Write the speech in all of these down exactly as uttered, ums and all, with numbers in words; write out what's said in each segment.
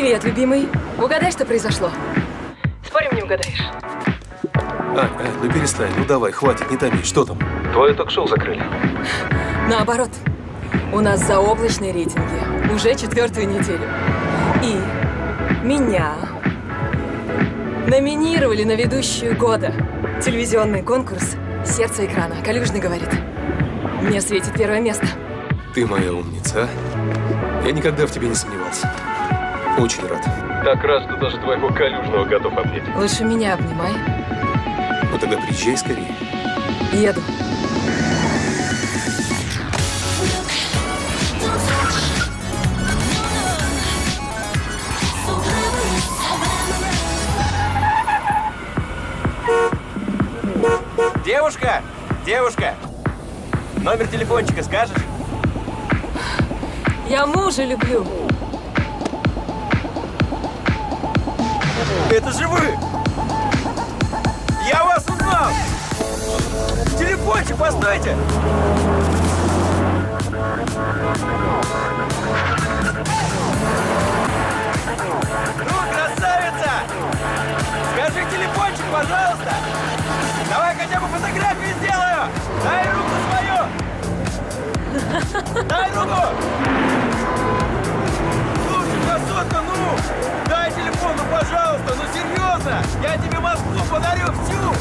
Привет, любимый. Угадай, что произошло. Спорим, не угадаешь. А, а, ну перестань, ну давай, хватит, не томи. Что там? Твое ток-шоу закрыли. Наоборот. У нас заоблачные рейтинги. Уже четвертую неделю. И меня номинировали на ведущую года. Телевизионный конкурс «Сердце экрана». Калюжный говорит. Мне светит первое место. Ты моя умница, а? Я никогда в тебе не сомневался. Очень рад. Так рад, что даже твоего Калюжного готов обнять. Лучше меня обнимай. Ну тогда приезжай скорее. Еду. Девушка! Девушка! Номер телефончика скажешь? Я мужа люблю. Это же вы! Я вас узнал! Телефончик, постойте! Ну, красавица! Скажи телефончик, пожалуйста! Давай хотя бы фотографию сделаю! Дай руку свою! Дай руку! Слушай, красотка, ну! Дай телефон, ну, пожалуйста! Ну, серьезно! Я тебе Москву подарю всю!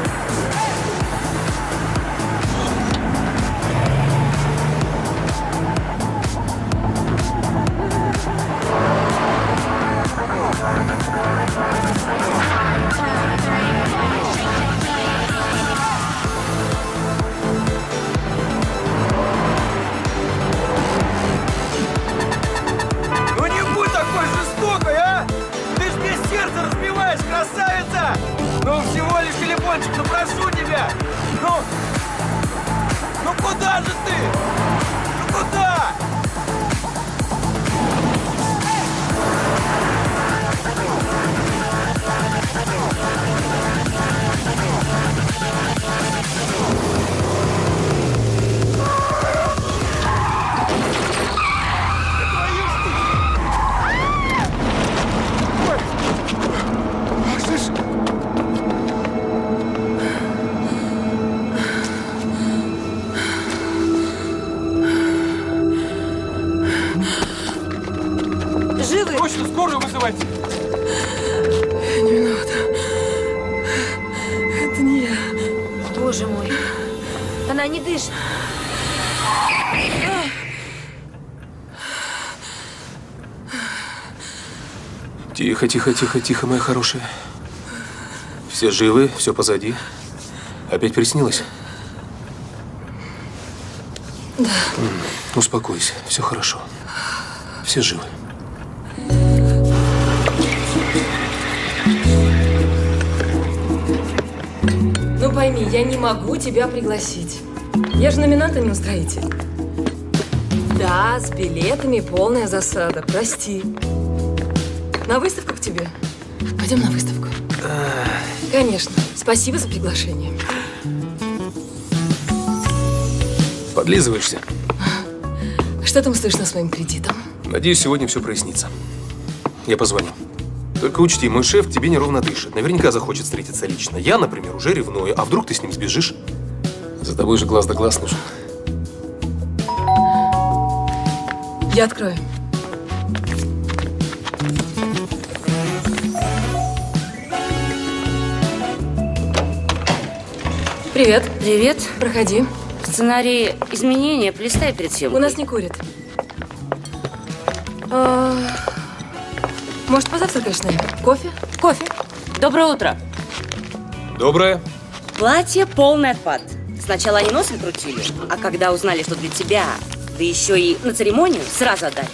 Ну не будь такой жестокой, а! Ты ж мне сердце разбиваешь, красавица! Ну всего лишь телефончик, ну прошу тебя! Ну! Ну куда же ты? Ну куда? Живы? Точно, скорую вызывайте! Не виновата. Это не я. Боже мой. Она не дышит. Тихо, тихо, тихо, тихо, моя хорошая. Все живы, все позади. Опять приснилось? Да. Успокойся, все хорошо. Все живы. Ну пойми, я не могу тебя пригласить. Я же номинанта не устроитель. Да, с билетами полная засада. Прости. На выставку к тебе? Пойдем на выставку. Конечно. Спасибо за приглашение. Подлизываешься? Что там слышно с моим кредитом? Надеюсь, сегодня все прояснится. Я позвоню. Только учти, мой шеф тебе неровно дышит. Наверняка захочет встретиться лично. Я, например, уже ревную. А вдруг ты с ним сбежишь? За тобой же глаз да глаз нужен. Я открою. Привет. Привет. Проходи. Сценарий изменения полистай перед съемкой. У нас не курят. А, может, позавтракаешь с нами? Кофе? Кофе. Доброе утро. Доброе. Платье полный отпад. Сначала они носом крутили, а когда узнали, что для тебя, да еще и на церемонию, сразу отдали.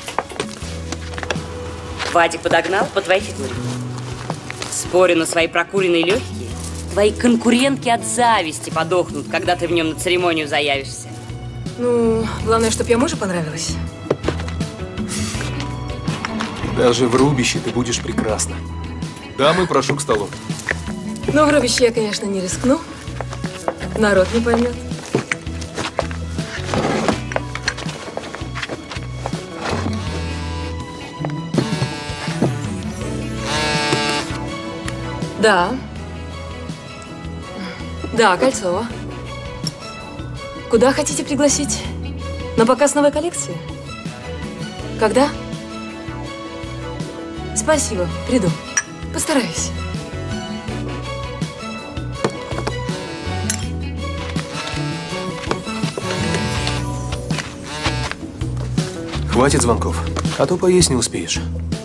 Вадик подогнал по твоей фигуре. Спорю на свои прокуренные легкие. Твои конкурентки от зависти подохнут, когда ты в нем на церемонию заявишься. Ну, главное, чтобы я мужу понравилась. Даже в рубище ты будешь прекрасна. Дамы, прошу к столу. Ну, в рубище я, конечно, не рискну. Народ не поймет. Да. Да, Кольцова. Куда хотите пригласить? На показ новой коллекции? Когда? Спасибо, приду. Постараюсь. Хватит звонков, а то поесть не успеешь.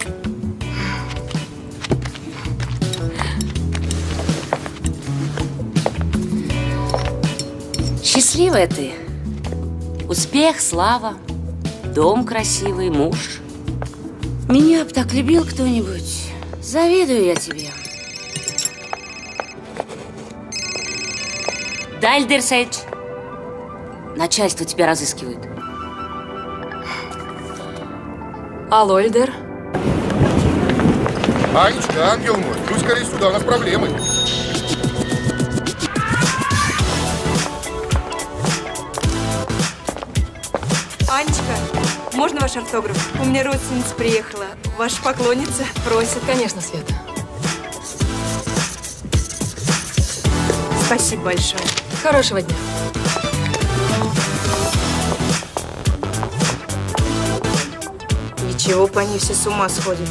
Счастливая ты. Успех, слава, дом красивый, муж. Меня б так любил кто-нибудь. Завидую я тебе. Да, Эльдер Сейдж. Начальство тебя разыскивает. Алло, Эльдер. Анечка, ангел мой, ну скорее сюда, у нас проблемы. Анечка, можно ваш автограф? У меня родственница приехала. Ваша поклонница просит. Конечно, Света. Спасибо большое. Хорошего дня. Ничего, по ней все с ума сходят.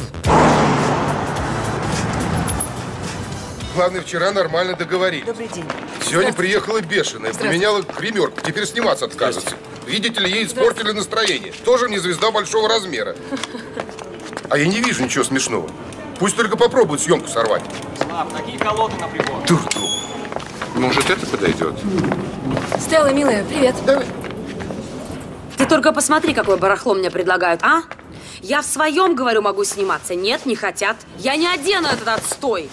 Главное, вчера нормально договорились. Добрый день. Сегодня приехала бешеная, поменяла гримерку, теперь сниматься отказывается. Видите ли, ей испортили настроение. Тоже не звезда большого размера. А я не вижу ничего смешного. Пусть только попробует съемку сорвать. Слав, такие колоды на прибор. Дурду. Может, это подойдет? Стелла, милая, привет. Давай. Ты только посмотри, какое барахло мне предлагают, а? Я в своем, говорю, могу сниматься. Нет, не хотят. Я не одену этот отстой.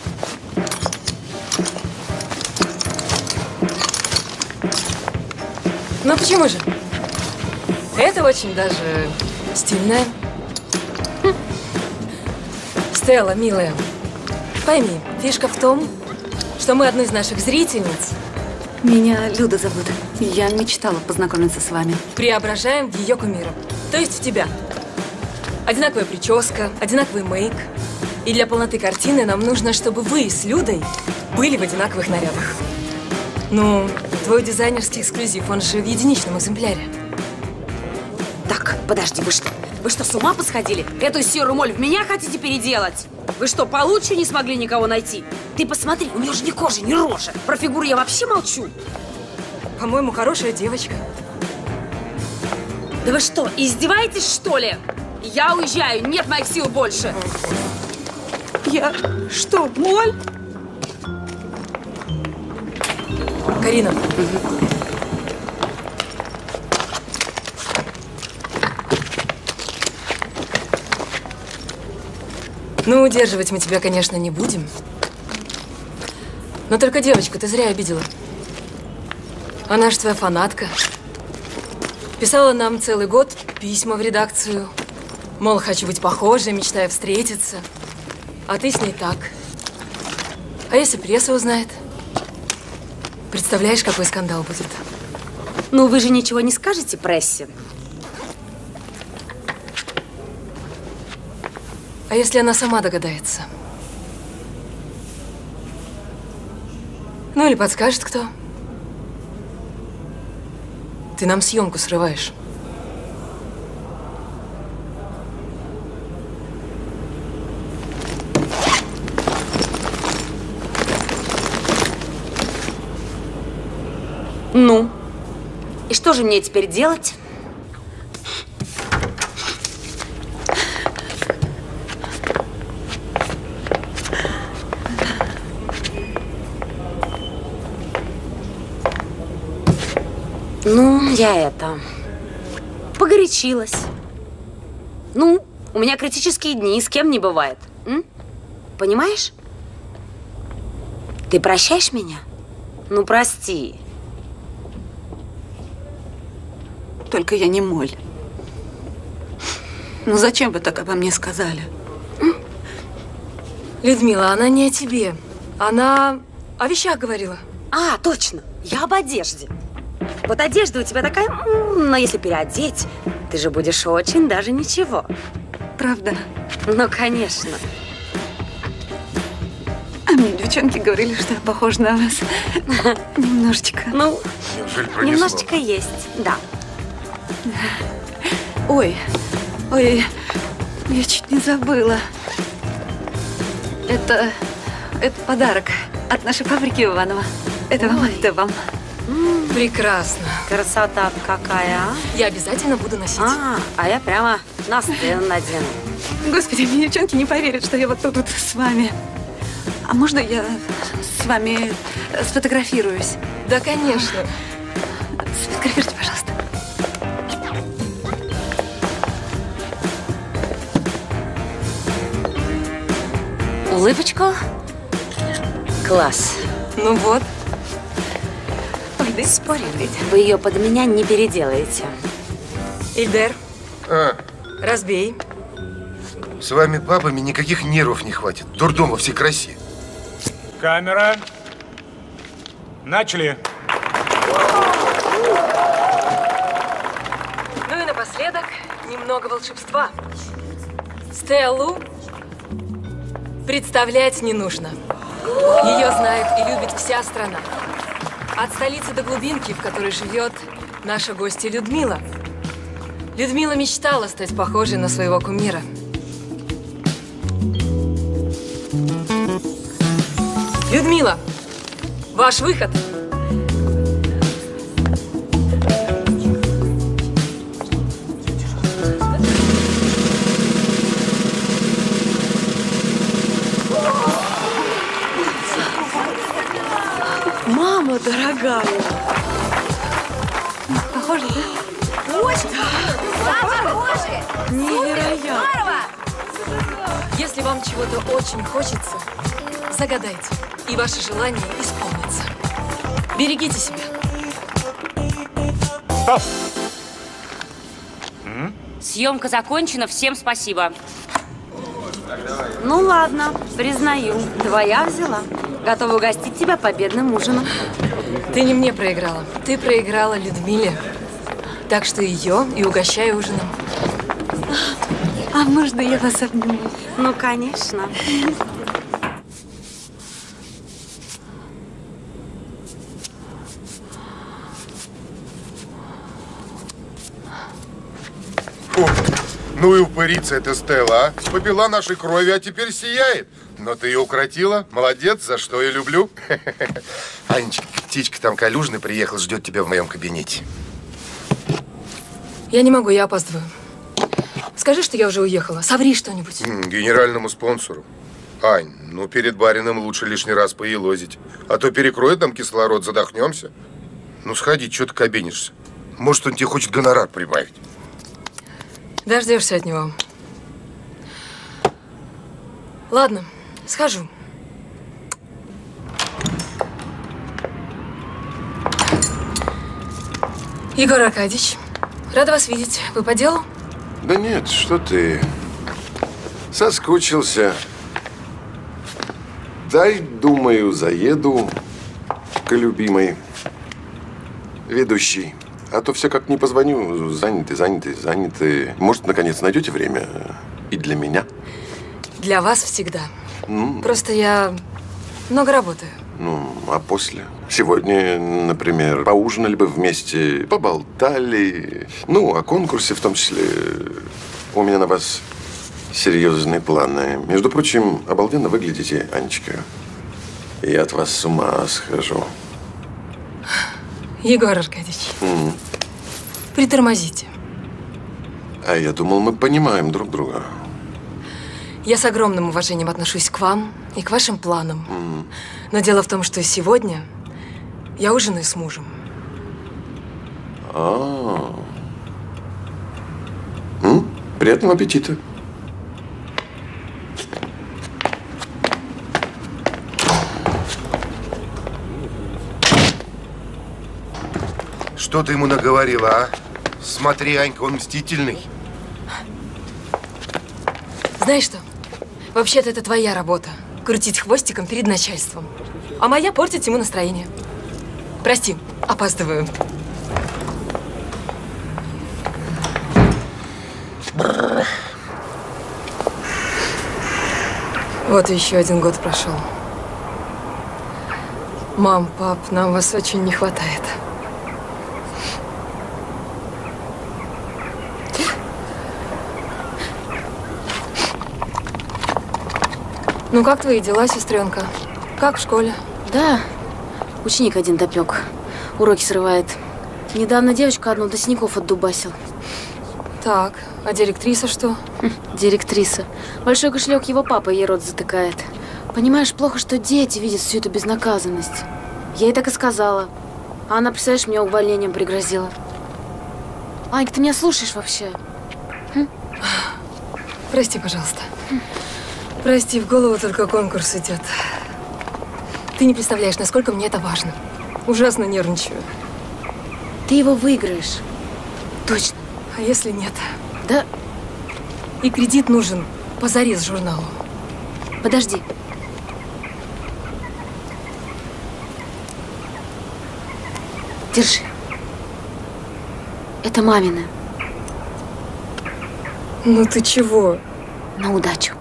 Ну почему же? Это очень даже стильное. Хм. Стелла, милая, пойми, фишка в том, что мы одну из наших зрительниц Меня Люда зовут. Я мечтала познакомиться с вами. преображаем в ее кумира. То есть в тебя. Одинаковая прическа, одинаковый мейк. И для полноты картины нам нужно, чтобы вы с Людой были в одинаковых нарядах. Ну, твой дизайнерский эксклюзив, он же в единичном экземпляре. Так, подожди, вы что? Вы что, с ума посходили? Эту серую моль в меня хотите переделать? Вы что, получше не смогли никого найти? Ты посмотри, у нее же ни кожи, ни рожи. Про фигуру я вообще молчу. По-моему, хорошая девочка. Да вы что, издеваетесь, что ли? Я уезжаю, нет моих сил больше. Я что, моль? Карина. Ну, удерживать мы тебя, конечно, не будем. Но только девочку ты зря обидела. Она же твоя фанатка. Писала нам целый год письма в редакцию. Мол, хочу быть похожей, мечтаю встретиться. А ты с ней так. А если пресса узнает? Представляешь, какой скандал будет? Ну, вы же ничего не скажете прессе? А если она сама догадается? Ну, или подскажет кто? Ты нам съемку срываешь. Ну? И что же мне теперь делать? Ну, я это... погорячилась. Ну, у меня критические дни, с кем не бывает. М? Понимаешь? Ты прощаешь меня? Ну, прости. Только я не моль. Ну зачем вы так обо мне сказали? Людмила, она не о тебе. Она о вещах говорила. А, точно. Я об одежде. Вот одежда у тебя такая, но если переодеть, ты же будешь очень даже ничего. Правда? Ну, конечно. А Мне девчонки говорили, что я похожа на вас. Немножечко. Ну, Неужели пронесло? немножечко есть, да. Ой, ой, я чуть не забыла. Это, это подарок от нашей фабрики Иванова. Это вам, это вам. Прекрасно. Красота какая, а? Я обязательно буду носить. А, а я прямо на сцену надену. Господи, мне девчонки не поверят, что я вот тут вот с вами. А можно я с вами сфотографируюсь? Да, конечно. Сфотографируйте, пожалуйста. Улыбочку. Класс. Ну вот. Ой, да спорим ведь. Вы ее под меня не переделаете. Ильдер, А, разбей. с вами бабами никаких нервов не хватит. Дурдом во всей красе. Камера. Начали. Ну и напоследок немного волшебства. Стеллу представлять не нужно. Ее знает и любит вся страна. От столицы до глубинки, в которой живет наша гостья Людмила. Людмила мечтала стать похожей на своего кумира. Людмила, ваш выход. Мама дорогая. Похоже, да? Очень похоже. Невероятно. Если вам чего-то очень хочется, загадайте, и ваше желание исполнится. Берегите себя. Стоп! Съемка закончена, всем спасибо. Ну ладно, признаю, твоя взяла. Готова угостить тебя победным ужином. Ты не мне проиграла, ты проиграла Людмиле. Так что ее и угощай ужином. А можно я вас обниму? Ну, конечно. Фу. Ну и упырица эта Стелла, а? Попила нашей крови, а теперь сияет. Но ты ее укротила. Молодец, за что я люблю. Анечка, птичка там Калюжный приехал, ждет тебя в моем кабинете. Я не могу, я опаздываю. Скажи, что я уже уехала. Соври что-нибудь. М, Генеральному спонсору. Ань, ну перед барином лучше лишний раз поелозить. А то перекроет нам кислород, задохнемся. Ну сходи, что ты кабенишься? Может, он тебе хочет гонорар прибавить? Дождешься от него. Ладно, схожу. Егор Аркадьевич, рада вас видеть. Вы по делу? Да нет, что ты. Соскучился. Дай, думаю, заеду к любимой ведущей. А то все как не позвоню, заняты, заняты, заняты. Может, наконец найдете время и для меня? Для вас всегда. Ну, Просто я много работаю. ну, а после? Сегодня, например, поужинали бы вместе, поболтали. Ну, о конкурсе в том числе. У меня на вас серьезные планы. Между прочим, обалденно выглядите, Анечка. Я от вас с ума схожу. Егор Аркадьевич, М. притормозите. А я думал, мы понимаем друг друга. Я с огромным уважением отношусь к вам и к вашим планам. Но дело в том, что сегодня я ужинаю с мужем. А. М? Приятного аппетита. Что ты ему наговорила, а? Смотри, Анька, он мстительный. Знаешь что? Вообще-то это твоя работа. Крутить хвостиком перед начальством. А моя портить ему настроение. Прости, опаздываю. Вот и еще один год прошел. Мам, пап, нам вас очень не хватает. Ну, как твои дела, сестренка? Как в школе? Да, ученик один допек. Уроки срывает. Недавно девочку одну до синяков отдубасил. Так, а директриса что? Хм, директриса. Большой кошелек его папа ей рот затыкает. Понимаешь, плохо, что дети видят всю эту безнаказанность. Я ей так и сказала. А она, представляешь, мне увольнением пригрозила. Анька, ты меня слушаешь вообще? Хм? Прости, пожалуйста. Прости, в голову только конкурс идет. Ты не представляешь, насколько мне это важно. Ужасно нервничаю. Ты его выиграешь. Точно. А если нет? Да. И кредит нужен позарез журналу. Подожди. Держи. Это мамина. Ну ты чего? На удачу.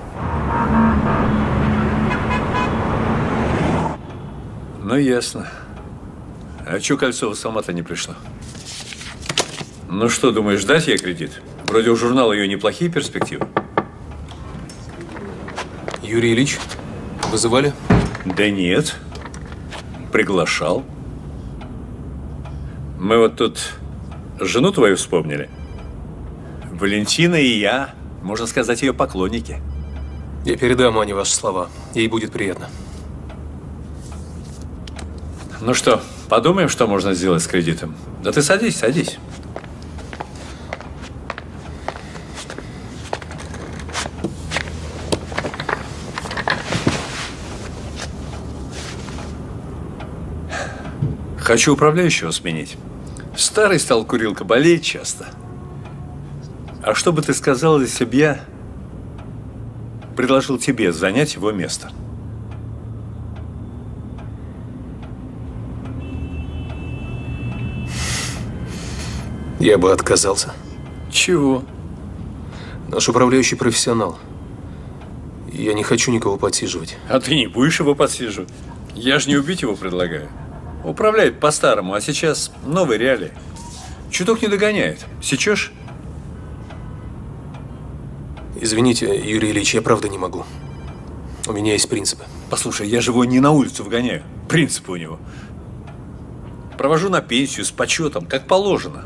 Ну, ясно. А чё Кольцова сама-то не пришла? Ну что, думаешь, дать ей кредит? Вроде у журнала ее неплохие перспективы. Юрий Ильич, вызывали? Да нет. Приглашал. Мы вот тут жену твою вспомнили. Валентина и я, можно сказать, ее поклонники. Я передам Ане ваши слова. Ей будет приятно. Ну что, подумаем, что можно сделать с кредитом? Да ты садись, садись. Хочу управляющего сменить. Старый стал курилка, болеет часто. А что бы ты сказал, если бы я предложил тебе занять его место? Я бы отказался. Чего? Наш управляющий профессионал. Я не хочу никого подсиживать. А ты не будешь его подсиживать? Я же не убить его предлагаю. Управляет по-старому, а сейчас новые реалии. Чуток не догоняет. Сечешь? Извините, Юрий Ильич, я правда не могу. У меня есть принципы. Послушай, я же его не на улицу выгоняю. Принципы у него. Провожу на пенсию с почетом, как положено.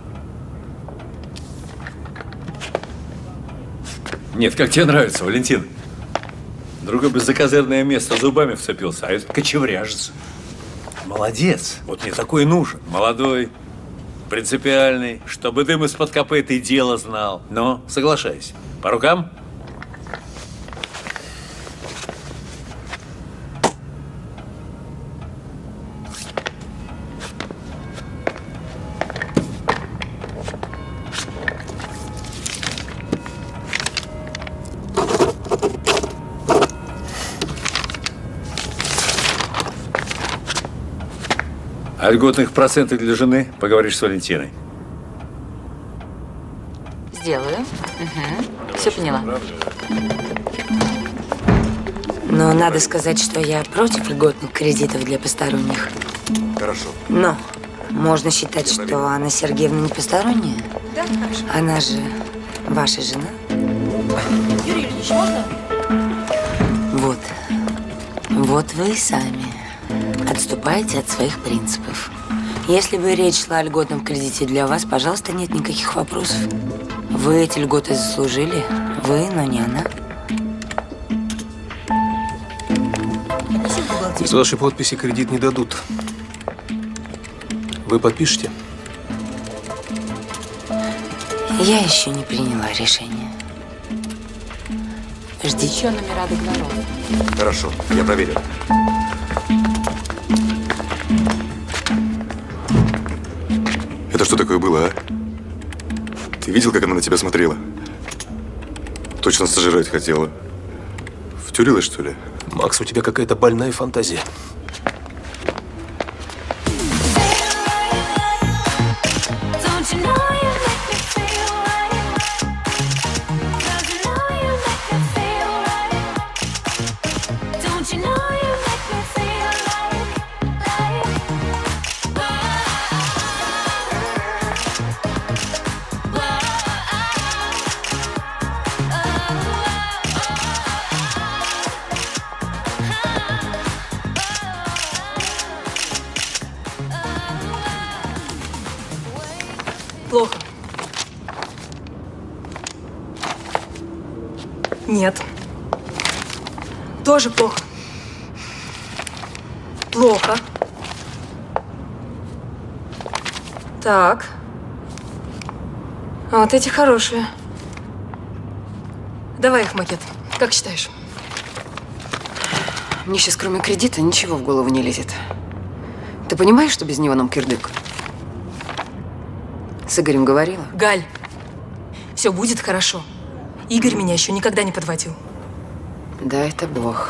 Нет, как тебе нравится, Валентин? Другой бы за козырное место зубами вцепился, а этот кочевряжется. Молодец. Вот мне такой нужен. Молодой, принципиальный, чтобы дым из-под копыт и дело знал. Но соглашайся. По рукам? О льготных процентах для жены поговоришь с Валентиной. Сделаю. Угу. Все поняла. Но надо сказать, что я против льготных кредитов для посторонних. Хорошо. Но можно считать, что Анна Сергеевна не посторонняя? Да, хорошо. Она же ваша жена. Юрий Ильич, можно? Вот. Вот вы и сами отступаете от своих принципов. Если бы речь шла о льготном кредите для вас, пожалуйста, нет никаких вопросов. Вы эти льготы заслужили. Вы, но не она. С вашей подписи кредит не дадут. Вы подпишете? Я еще не приняла решение. Ждите. Еще номера договоров. Хорошо, я проверю. Это что такое было, а? Ты видел, как она на тебя смотрела? Точно сожрать хотела. Втюрилась, что ли? Макс, у тебя какая-то больная фантазия. Плохо. Нет. Тоже плохо. Плохо. Так. А вот эти хорошие. Давай их макет. Как считаешь? Мне сейчас, кроме кредита, ничего в голову не лезет. Ты понимаешь, что без него нам кирдык? С Игорем говорила? Галь, все будет хорошо. Игорь меня еще никогда не подводил. Да, это Бог.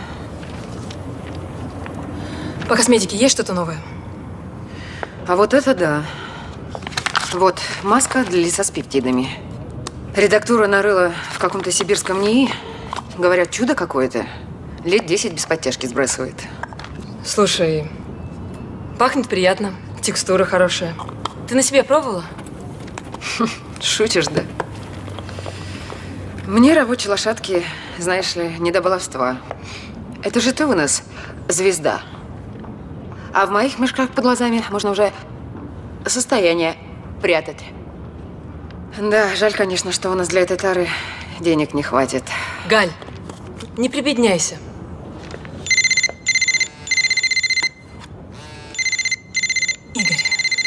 По косметике есть что-то новое? А вот это да. Вот маска для лица с пептидами. Редактура нарыла в каком-то сибирском НИИ. Говорят, чудо какое-то. Лет десять без подтяжки сбрасывает. Слушай, пахнет приятно, текстура хорошая. Ты на себе пробовала? Шутишь, да? Мне рабочие лошадки, знаешь ли, не до баловства. Это же ты у нас звезда. А в моих мешках под глазами можно уже состояние прятать. Да, жаль, конечно, что у нас для этой тары денег не хватит. Галь, не прибедняйся. Игорь.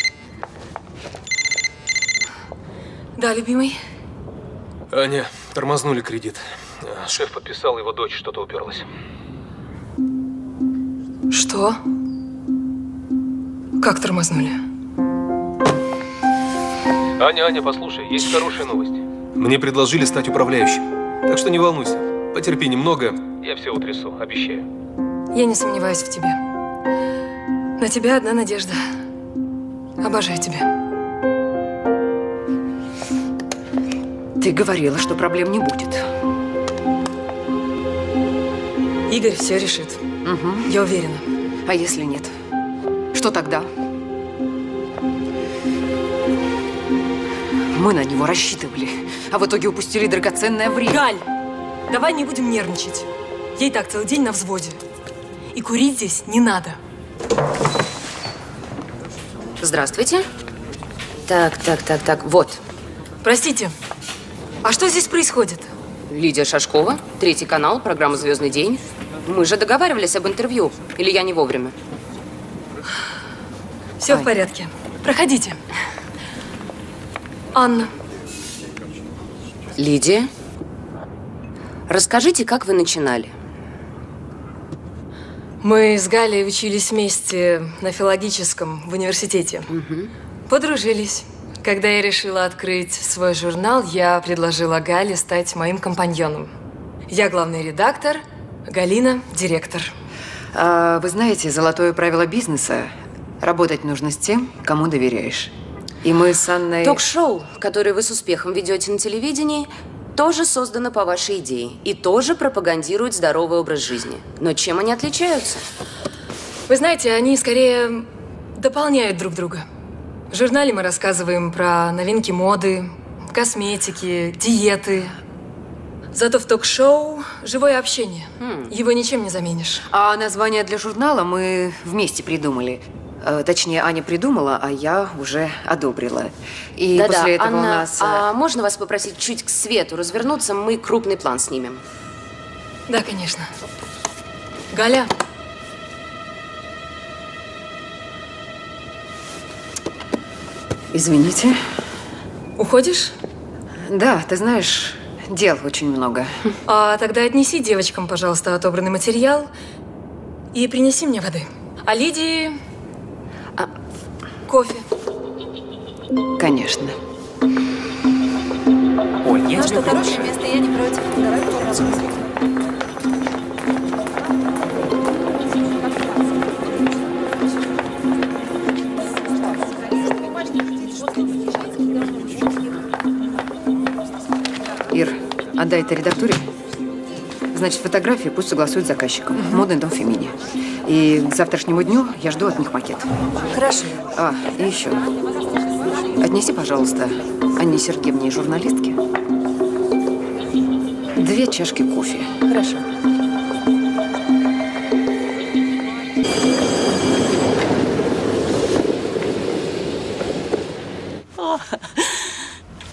Да, любимый? Аня, тормознули кредит. Шеф подписал, его дочь что-то уперлась. Что? Как тормознули? Аня, Аня, послушай, есть хорошая новость. Мне предложили стать управляющим. Так что не волнуйся. Потерпи немного, я все утрясу, обещаю. Я не сомневаюсь в тебе. На тебя одна надежда. Обожаю тебя. Ты говорила, что проблем не будет. Игорь все решит. Угу. Я уверена. А если нет? Что тогда? Мы на него рассчитывали, а в итоге упустили драгоценное время. Галь, давай не будем нервничать. Я и так целый день на взводе. И курить здесь не надо. Здравствуйте. Так, так, так, так, вот. Простите, а что здесь происходит? Лидия Шашкова, Третий канал, программа «Звездный день». Мы же договаривались об интервью. Или я не вовремя? Все Ай. в порядке. Проходите. Анна. Лидия, расскажите, как вы начинали? Мы с Галей учились вместе на филологическом в университете. Угу. Подружились. Когда я решила открыть свой журнал, я предложила Гале стать моим компаньоном. Я главный редактор, Галина – директор. А, вы знаете, золотое правило бизнеса – работать нужно с тем, кому доверяешь. И мы с Анной… Ток-шоу, которое вы с успехом ведете на телевидении, тоже создано по вашей идее и тоже пропагандирует здоровый образ жизни. Но чем они отличаются? Вы знаете, они скорее дополняют друг друга. В журнале мы рассказываем про новинки моды, косметики, диеты. Зато в ток-шоу живое общение. Хм. Его ничем не заменишь. А название для журнала мы вместе придумали. Точнее, Аня придумала, а я уже одобрила. И Да-да, после этого Анна, у нас… а можно вас попросить чуть к свету развернуться? Мы крупный план снимем. Да, конечно. Галя. Извините. Уходишь? Да, ты знаешь, дел очень много. А тогда отнеси девочкам, пожалуйста, отобранный материал и принеси мне воды. А Лидии… А, кофе. Конечно. Ой, я ну что, хорошее место, я не против. Давай поработаем. Ир, отдай это редактуре. Значит, фотографии пусть согласуют с заказчиком. Mm-hmm. Модный дом Фемини. И к завтрашнему дню я жду от них макет. Хорошо. А, и еще. Отнеси, пожалуйста, Анне Сергеевне, журналистке, две чашки кофе. Хорошо.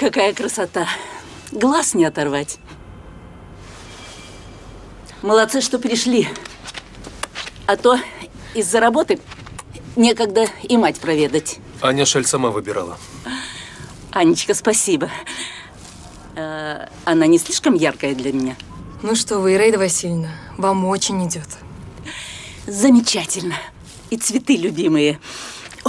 какая красота. Глаз не оторвать. Молодцы, что пришли. А то из-за работы некогда и мать проведать. Аня шаль сама выбирала. Анечка, спасибо. А, она не слишком яркая для меня? Ну что вы, Ираида Васильевна, вам очень идет. Замечательно. И цветы любимые. Ой.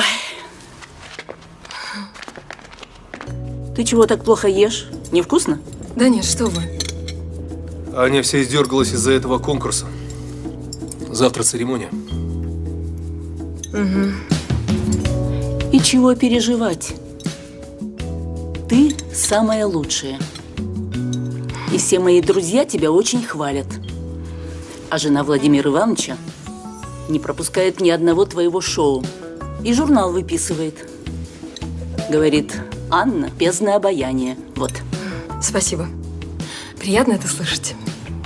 Ты чего так плохо ешь? Невкусно? Да нет, что вы. Аня вся издергалась из-за этого конкурса. Завтра церемония. Угу. И чего переживать? Ты самая лучшая. И все мои друзья тебя очень хвалят. А жена Владимира Ивановича не пропускает ни одного твоего шоу. И журнал выписывает. Говорит, Анна, бездна обаяния. Вот. Спасибо. Приятно это слышать.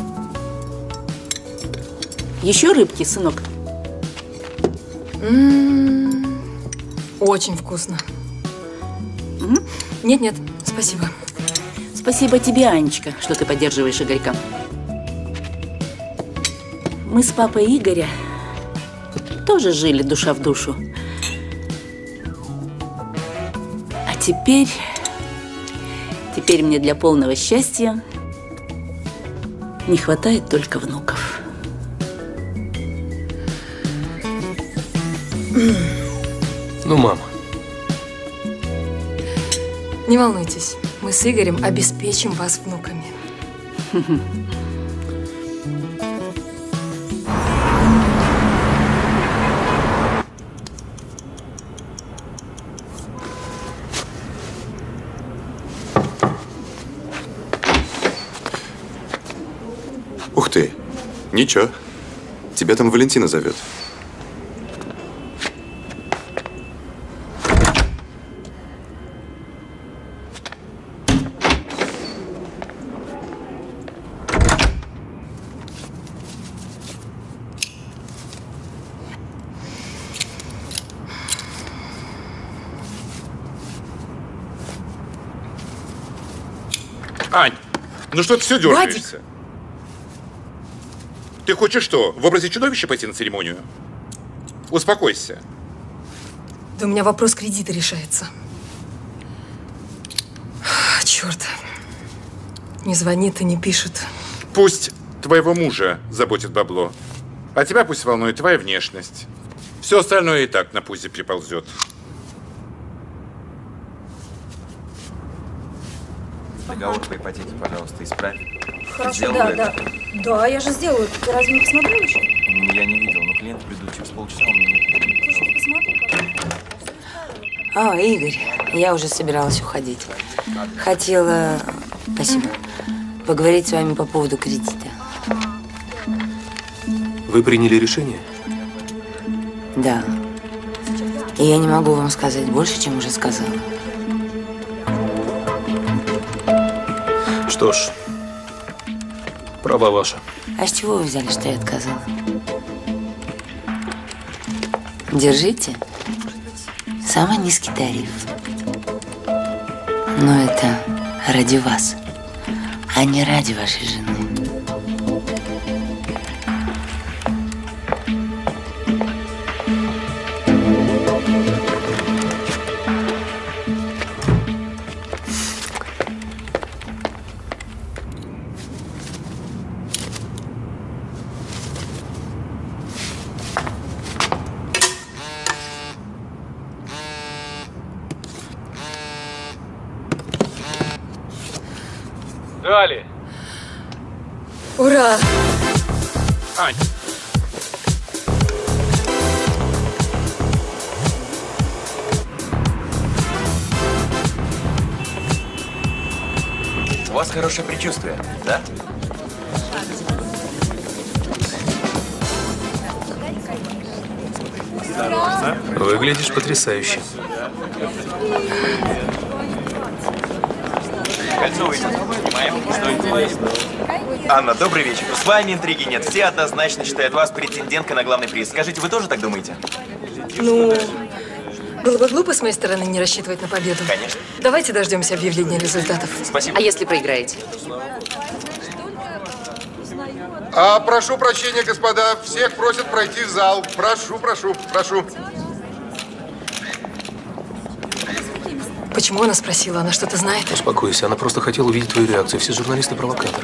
Еще рыбки, сынок? М-м-м, очень вкусно. Нет-нет, спасибо. Спасибо тебе, Анечка, что ты поддерживаешь Игорька. Мы с папой Игоря тоже жили душа в душу. А теперь... Теперь мне для полного счастья не хватает только внуков. Ну, мама. Не волнуйтесь, мы с Игорем обеспечим вас внуками. Ух ты, ничего. Тебя там Валентина зовет. Ань, ну что ты все дергаешься? Ты хочешь что, в образе чудовища пойти на церемонию? Успокойся. Да у меня вопрос кредита решается. Черт. Не звонит и не пишет. Пусть твоего мужа заботит бабло, а тебя пусть волнует твоя внешность. Все остальное и так на пузе приползет. Договор по ипотеке, пожалуйста, исправь. Хорошо, да, да. Да, я же сделаю. Ты разве не посмотрел еще? Я не видел, но клиенты придут через полчаса, у меня нет. Слушай, посмотри, О, Игорь, я уже собиралась уходить. Хотела, спасибо, поговорить с вами по поводу кредита. Вы приняли решение? Да. И я не могу вам сказать больше, чем уже сказала. Что ж, права ваша. А с чего вы взяли, что я отказала? Держите. Самый низкий тариф. Но это ради вас, а не ради вашей жены. Дали. Ура! Ань. У вас хорошее предчувствие, да? Выглядишь потрясающе. Кольцо выйдет. Снимаем. Анна, добрый вечер. С вами интриги нет. Все однозначно считают вас претенденткой на главный приз. Скажите, вы тоже так думаете? Ну, Было бы глупо с моей стороны не рассчитывать на победу. Конечно. Давайте дождемся объявления результатов. Спасибо. А если проиграете? А, прошу прощения, господа, всех просят пройти в зал. Прошу, прошу, прошу. Почему она спросила? Она что-то знает? Успокойся, она просто хотела увидеть твою реакцию. Все журналисты провокаторы.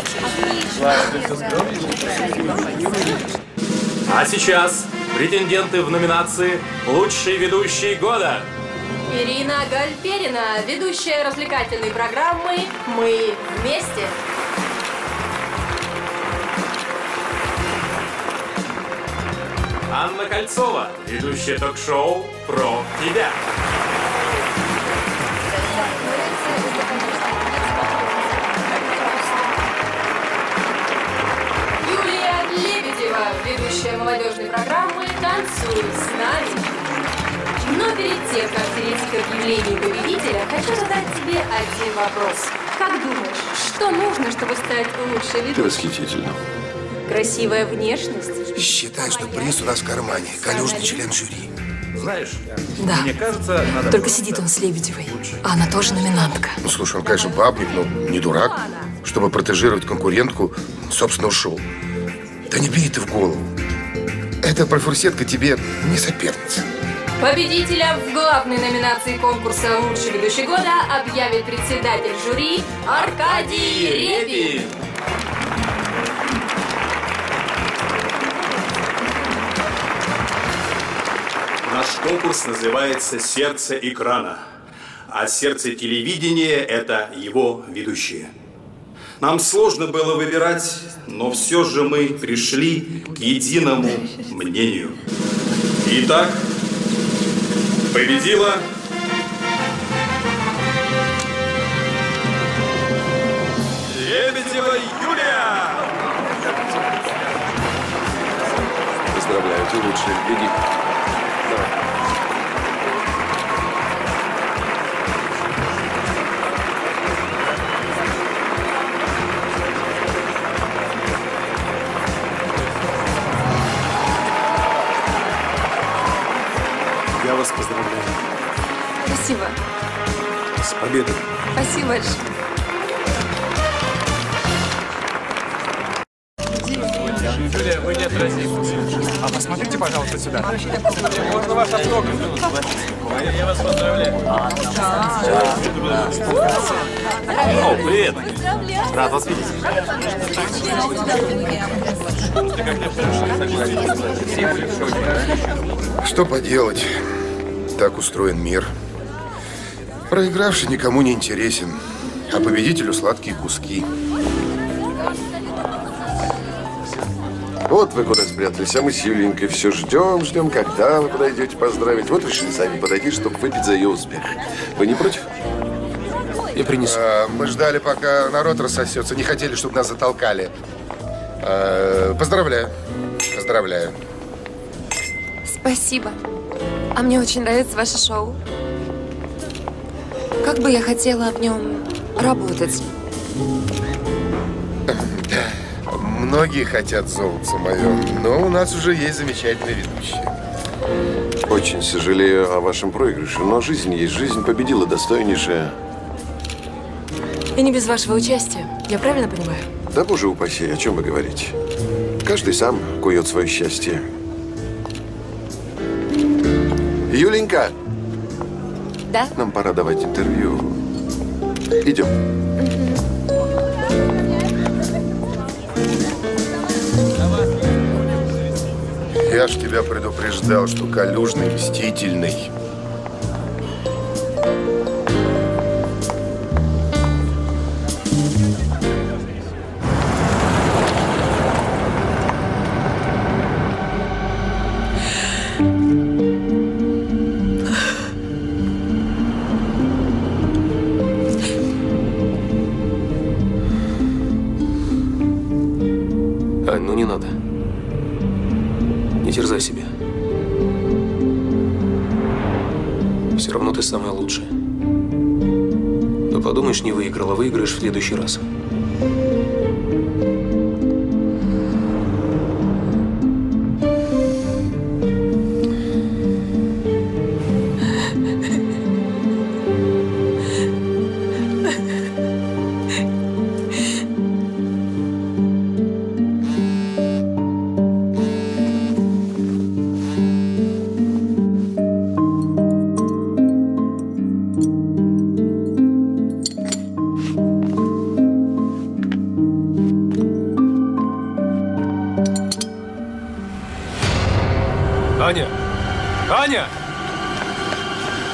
А сейчас претенденты в номинации «Лучший ведущий года». Ирина Гальперина, ведущая развлекательной программы «Мы вместе». Анна Кольцова, ведущая ток-шоу «Про тебя». Юлия Лебедева, ведущая молодежной программы «Танцуй с нами». Но перед тем, как перейти к объявлению победителя, хочу задать тебе один вопрос. Как думаешь, что нужно, чтобы стать лучшей ведущей? Ты восхитительна. Красивая внешность? Считаю, что приз у нас в кармане. Калюжный член жюри. Знаешь, Да. мне кажется, надо... Только сидит он с Лебедевой. А она тоже номинантка. Ну, слушай, он, конечно, бабник, но не дурак, чтобы протежировать конкурентку собственного шоу. Да не бери ты в голову. Эта профурсетка тебе не соперница. Победителя в главной номинации конкурса «Лучший ведущий года» объявит председатель жюри Аркадий Репин. Наш конкурс называется «Сердце экрана», а сердце телевидения – это его ведущие. Нам сложно было выбирать, но все же мы пришли к единому мнению. Итак, победила Лебедева Юлия! Поздравляю, ты лучший. Беги. Давай. Я вас поздравляю. Спасибо. С победой. Спасибо большое. Юлия, вы неотразимы. А посмотрите, пожалуйста, сюда. Можно ваш автограф? Я вас поздравляю. О, привет. Рад вас видеть. Что поделать? Так устроен мир. Проигравший никому не интересен, а победителю сладкие куски. Вот вы куда спрятались, а мы с Юленькой все ждем, ждем, когда вы подойдете поздравить. Вот решили сами подойти, чтобы выпить за ее успех. Вы не против? Я принесу. А, мы ждали, пока народ рассосется. Не хотели, чтобы нас затолкали. А, поздравляю. Поздравляю. Спасибо. А мне очень нравится ваше шоу. Как бы я хотела в нем работать. Многие хотят золотца мое, но у нас уже есть замечательные ведущие. Очень сожалею о вашем проигрыше, но жизнь есть жизнь, победила достойнейшая. И не без вашего участия. Я правильно понимаю? Да, боже упаси, о чем вы говорите? Каждый сам кует свое счастье. Юленька! Да? Нам пора давать интервью. Идем. Я ж тебя предупреждал, что Калюжный мстительный. Ань, ну не надо. Не терзай себя. Все равно ты самая лучшая. Но подумаешь, не выиграла, выиграешь в следующий раз.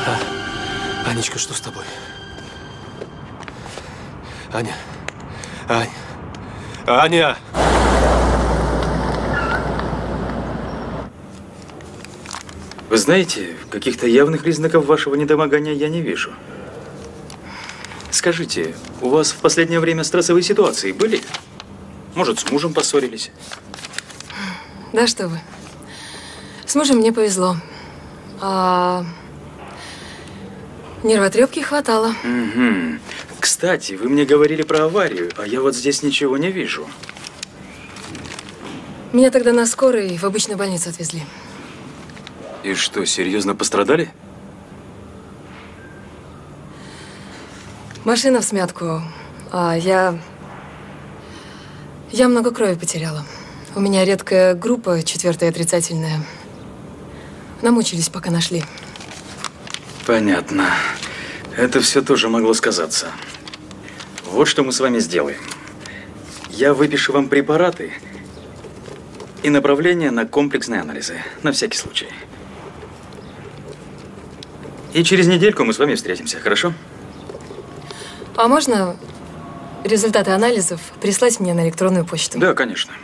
А, Анечка, что с тобой? Аня. Ань. Аня! Вы знаете, каких-то явных признаков вашего недомогания я не вижу. Скажите, у вас в последнее время стрессовые ситуации были? Может, с мужем поссорились? Да что вы. С мужем мне повезло. А нервотрепки хватало. Угу. Кстати, вы мне говорили про аварию, а я вот здесь ничего не вижу. Меня тогда на скорой в обычную больницу отвезли. И что, серьезно пострадали? Машина всмятку. А я… Я много крови потеряла. У меня редкая группа, четвертая отрицательная. Намучились, пока нашли. Понятно. Это все тоже могло сказаться. Вот что мы с вами сделаем. Я выпишу вам препараты и направление на комплексные анализы. На всякий случай. И через недельку мы с вами встретимся, хорошо? А можно результаты анализов прислать мне на электронную почту? Да, конечно.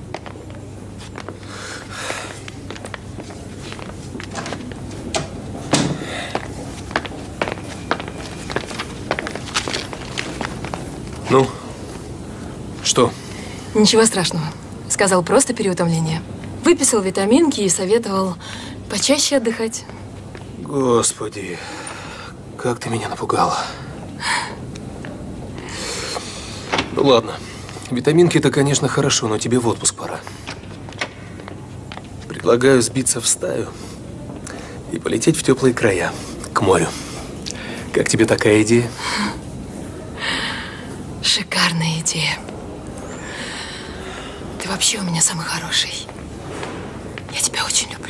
Ну, что? Ничего страшного. Сказал, просто переутомление. Выписал витаминки и советовал почаще отдыхать. Господи, как ты меня напугала. Ну ладно, витаминки-то, конечно, хорошо, но тебе в отпуск пора. Предлагаю сбиться в стаю и полететь в теплые края, к морю. Как тебе такая идея? Шикарная идея. Ты вообще у меня самый хороший. Я тебя очень люблю.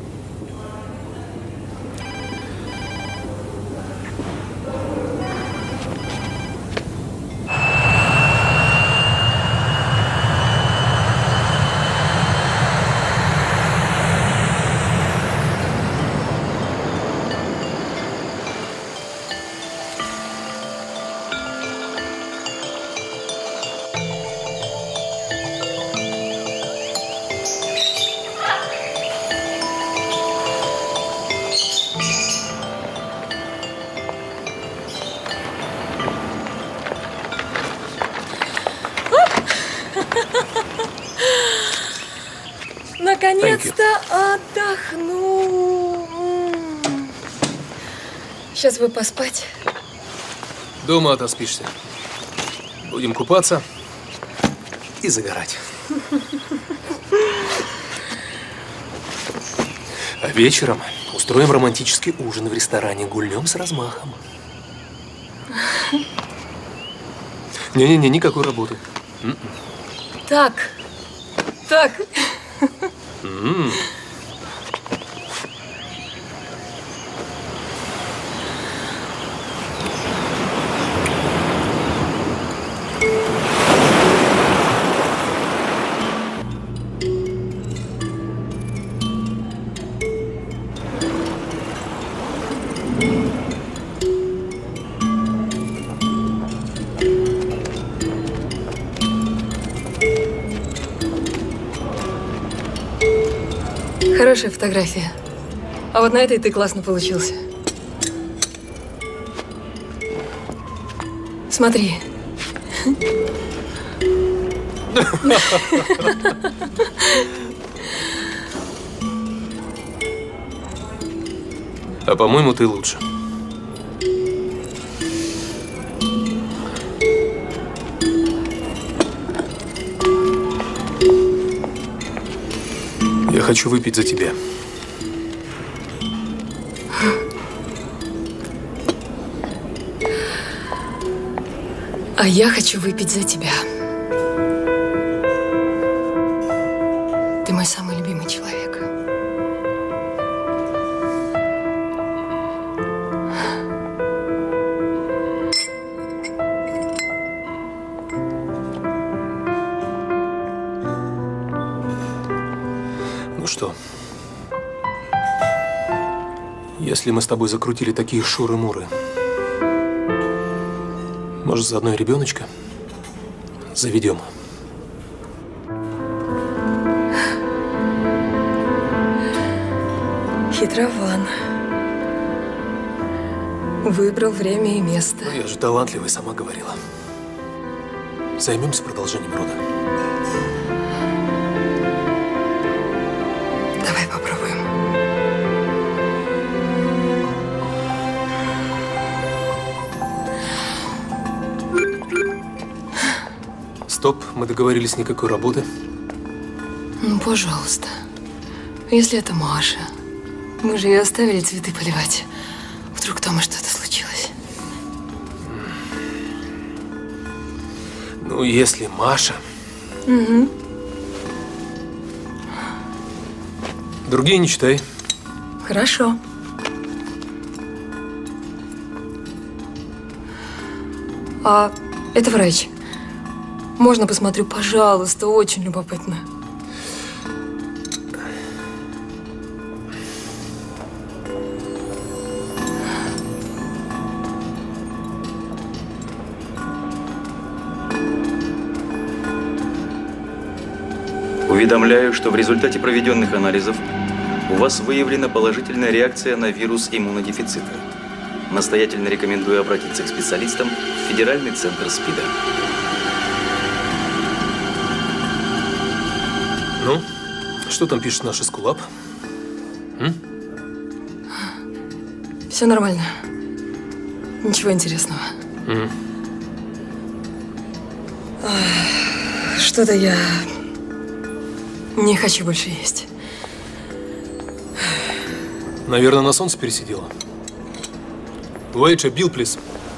Наконец-то отдохну. Сейчас бы поспать. Дома отоспишься. Будем купаться и загорать. А вечером устроим романтический ужин в ресторане. Гульнем с размахом. Не-не-не, никакой работы. Так, так. М-м. Хорошая фотография. А вот на этой ты классно получился. Смотри. А по-моему, ты лучше. Я хочу выпить за тебя. А я хочу выпить за тебя. Ты мой самый любимый человек. Ну что? Если мы с тобой закрутили такие шуры-муры, может, заодно и ребеночка заведем? Хитрован. Выбрал время и место. Ну, я же талантливый, сама говорила. Займемся продолжением рода. Давай попробуем. Стоп, мы договорились, никакой работы. Ну, пожалуйста. Если это Маша, мы же ее оставили цветы поливать. Вдруг там что-то случилось. Ну, если Маша. Угу. Другие не читай. Хорошо. А это врач. Можно посмотрю, пожалуйста, очень любопытно. Уведомляю, что в результате проведенных анализов у вас выявлена положительная реакция на вирус иммунодефицита. Настоятельно рекомендую обратиться к специалистам в Федеральный центр СПИДа. Ну, что там пишет наш эскулап? М? Все нормально. Ничего интересного. М. Что-то я не хочу больше есть. Наверное, на солнце пересидела. Вейджа, Билл, плиз.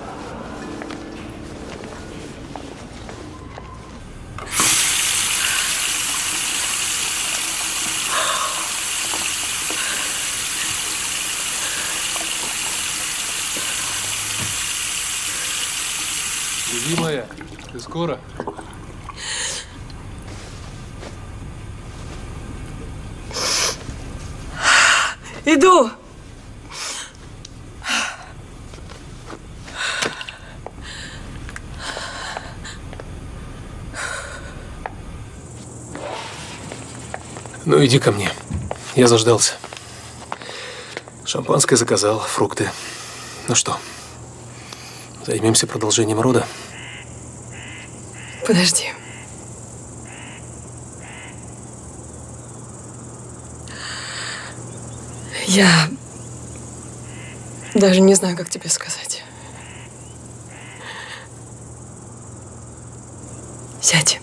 Любимая, ты скоро? Иду! Ну, иди ко мне. Я заждался. Шампанское заказал, фрукты. Ну что, займемся продолжением рода? Подожди. Я даже не знаю, как тебе сказать. Сядь.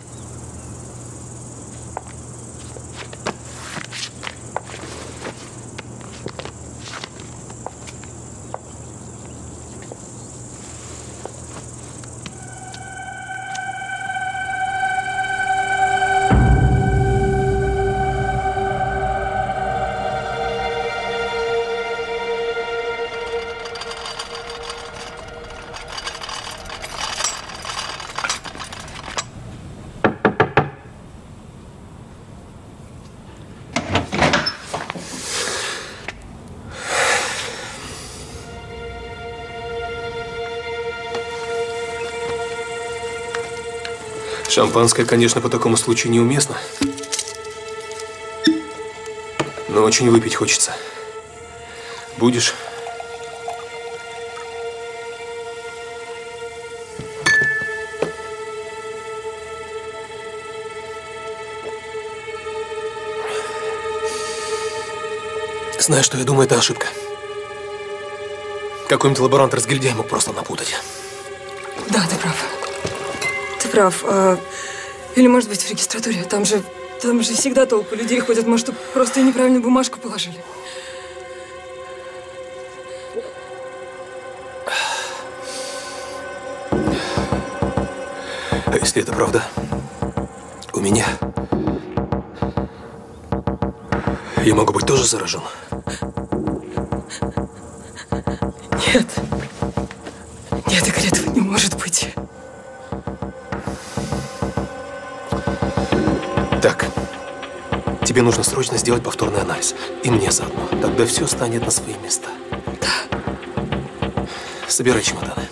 Шампанское, конечно, по такому случаю неуместно. Но очень выпить хочется. Будешь? Знаешь, что я думаю, это ошибка. Какой-нибудь лаборант-разгильдяй мог просто напутать. Да, ты прав. Ты прав. А, или, может быть, в регистратуре. Там же, там же всегда толпы людей ходят. Может, просто и неправильную бумажку положили. А если это правда? У меня? Я могу быть тоже заражен? Нет. Нет, Игорь, этого не может быть. Так, тебе Тебе нужно срочно сделать повторный анализ. И мне заодно. Тогда все станет на свои места. Да. Собирай чемоданы.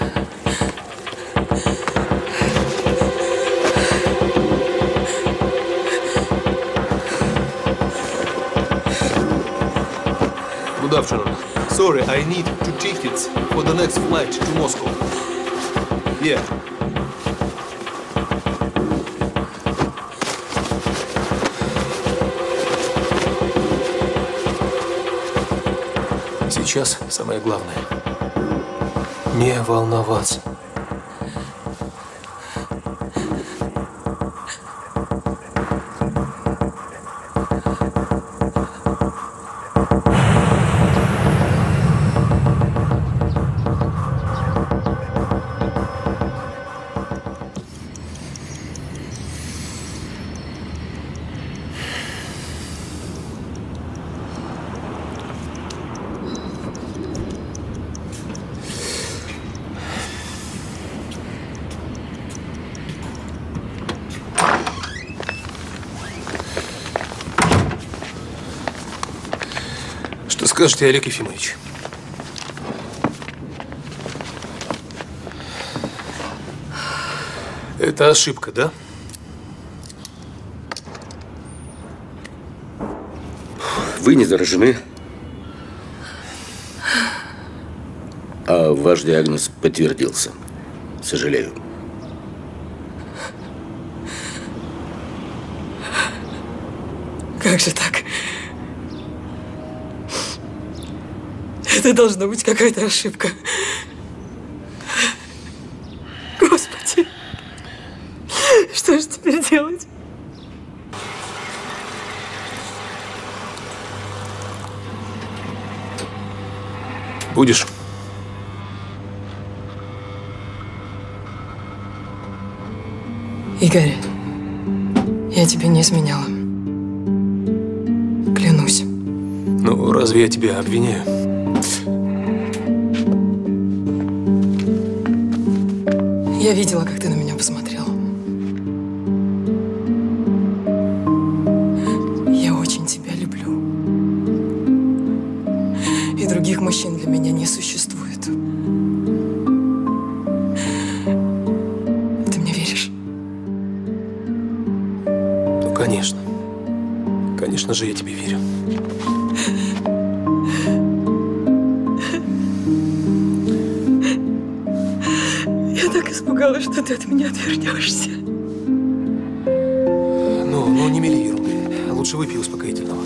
Good afternoon. Sorry, I need two tickets for the next flight to Moscow. Yeah. Сейчас самое главное – не волноваться. Что скажете, Олег Ефимович? Это ошибка, да? Вы не заражены, а ваш диагноз подтвердился. Сожалею. Как же так? Это должна быть какая-то ошибка. Господи, что же теперь делать? Будешь? Игорь, я тебе не изменяла. Клянусь. Ну, разве я тебя обвиняю? Я видела, как ты на меня посмотрел. Я очень тебя люблю. И других мужчин для меня не существует. Ты мне веришь? Ну, конечно. Конечно же, я тебе верю. Я так испугалась, что ты от меня отвернешься. Ну, ну, не мели ерунды. Лучше выпей успокоительного.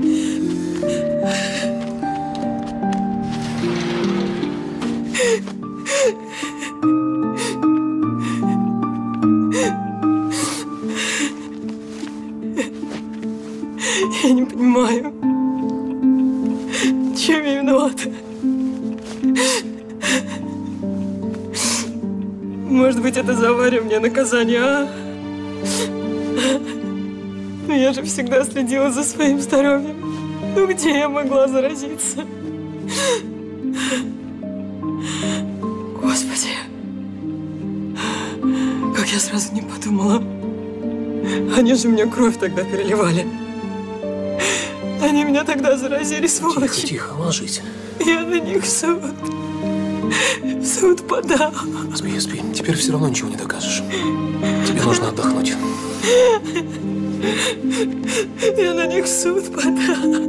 Я не понимаю, чем я виновата. Может быть, это за аварию мне наказание, а? Но я же всегда следила за своим здоровьем. Ну где я могла заразиться? Господи, как я сразу не подумала. Они же мне кровь тогда переливали. Они меня тогда заразили, сволочи. Тихо, тихо, ложись. Я на них в суд. В суд подал. Спи, спи. Теперь все равно ничего не докажешь. Тебе нужно отдохнуть. Я на них в суд подал.